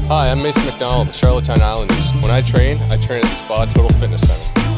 Hi, I'm Mason McDonald, Charlottetown Islanders. When I train at the Spa Total Fitness Center.